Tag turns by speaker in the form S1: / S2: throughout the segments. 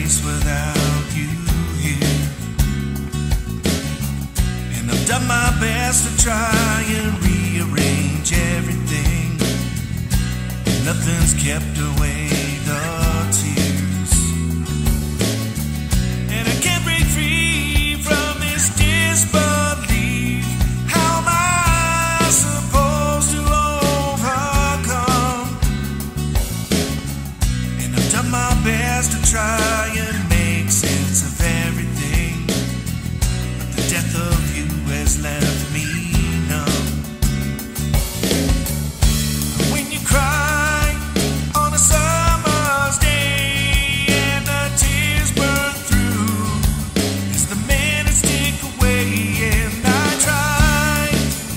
S1: place without you here. And I've done my best to try and rearrange everything. Nothing's kept away the tears. And I can't break free from this disbelief. How am I supposed to overcome? And I've done my best to try and make sense of everything, but the death of you has left me numb. When you cry on a summer's day and the tears burn through as the minutes tick away, and I try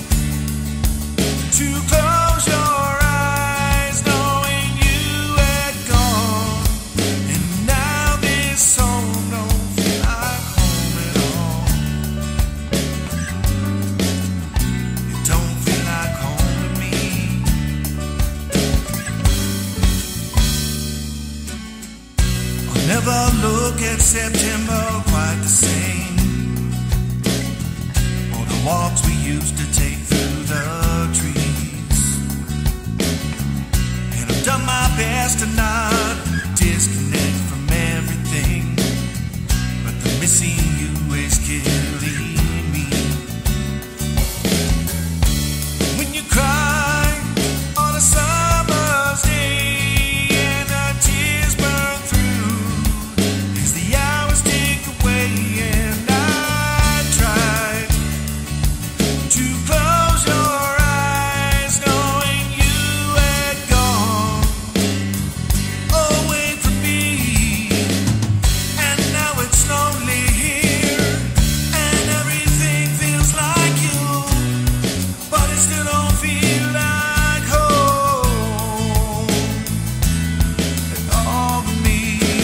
S1: to close your eyes knowing you had gone, and now this home don't feel like home at all. It don't feel like home to me. I'll never look at September quite the same, or the walks we used to take through the trees. And I've done my best to not disconnect from everything, but the missing you is killing me. When you cry on a summer's day and the tears burn through as the hours tick away, and I tried to close your eyes knowing you had gone away from me. And now it's lonely here and everything feels like you, but it still don't feel like home at all to me.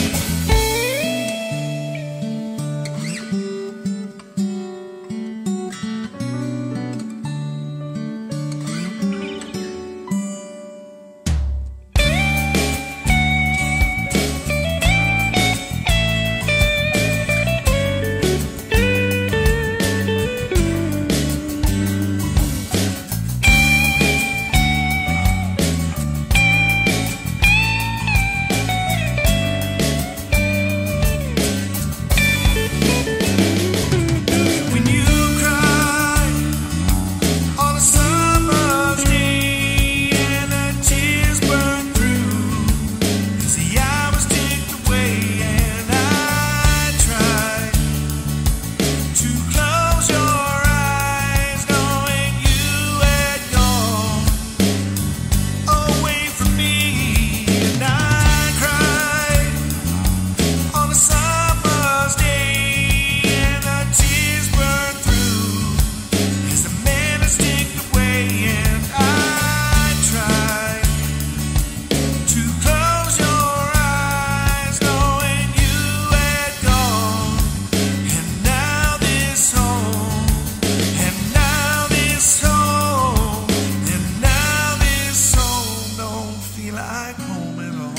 S1: When you cry on a summer's day and the tears burn through as the hours tick away, and I tried to close your eyes knowing you had gone away from me, and I cried on a summer's day and the tears burn through as the minutes tick away, and I tried to close your eyes knowing you had gone, and now this home, and now this home, and now this home don't feel like home at all.